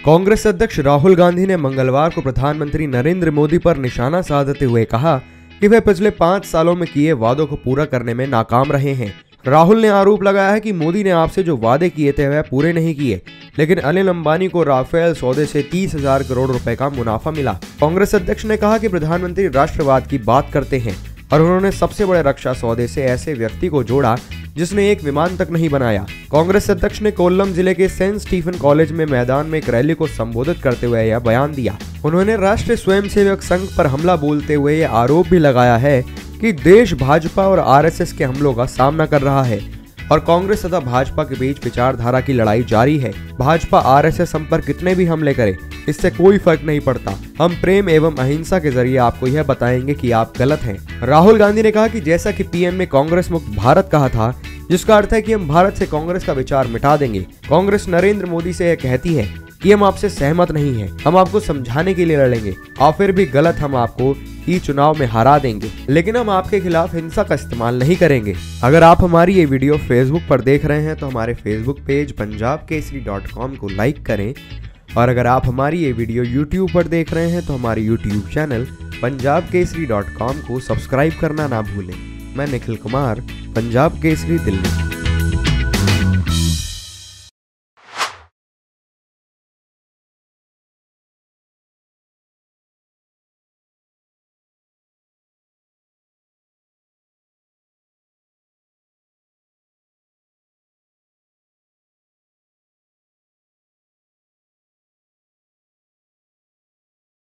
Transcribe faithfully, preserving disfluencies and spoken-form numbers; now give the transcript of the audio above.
कांग्रेस अध्यक्ष राहुल गांधी ने मंगलवार को प्रधानमंत्री नरेंद्र मोदी पर निशाना साधते हुए कहा कि वे पिछले पाँच सालों में किए वादों को पूरा करने में नाकाम रहे हैं। राहुल ने आरोप लगाया है कि मोदी ने आपसे जो वादे किए थे वह पूरे नहीं किए, लेकिन अनिल अंबानी को राफेल सौदे से तीस हजार करोड़ रुपए का मुनाफा मिला। कांग्रेस अध्यक्ष ने कहा कि प्रधानमंत्री राष्ट्रवाद की बात करते हैं और उन्होंने सबसे बड़े रक्षा सौदे से ऐसे व्यक्ति को जोड़ा जिसने एक विमान तक नहीं बनाया। कांग्रेस अध्यक्ष ने कोल्लम जिले के सेंट स्टीफन कॉलेज में मैदान में एक रैली को संबोधित करते हुए यह बयान दिया। उन्होंने राष्ट्रीय स्वयंसेवक संघ पर हमला बोलते हुए यह आरोप भी लगाया है कि देश भाजपा और आरएसएस के हमलों का सामना कर रहा है और कांग्रेस तथा भाजपा के बीच विचारधारा की लड़ाई जारी है। भाजपा आरएसएस हम पर कितने भी हमले करे, इससे कोई फर्क नहीं पड़ता। हम प्रेम एवं अहिंसा के जरिए आपको यह बताएंगे कि आप गलत हैं। राहुल गांधी ने कहा कि जैसा कि पीएम ने कांग्रेस मुक्त भारत कहा था, जिसका अर्थ है कि हम भारत से कांग्रेस का विचार मिटा देंगे। कांग्रेस नरेंद्र मोदी से यह कहती है कि हम आपसे सहमत नहीं हैं, हम आपको समझाने के लिए लड़ेंगे और फिर भी गलत हम आपको ई चुनाव में हरा देंगे, लेकिन हम आपके खिलाफ हिंसा का इस्तेमाल नहीं करेंगे। अगर आप हमारी ये वीडियो फेसबुक पर देख रहे हैं तो हमारे Facebook page Punjab Kesari dot com को लाइक करें और अगर आप हमारी ये वीडियो यूट्यूब पर देख रहे हैं तो हमारे YouTube channel Punjab Kesari dot com को सब्सक्राइब करना ना भूलें। मैं निखिल कुमार, पंजाब केसरी, दिल्ली।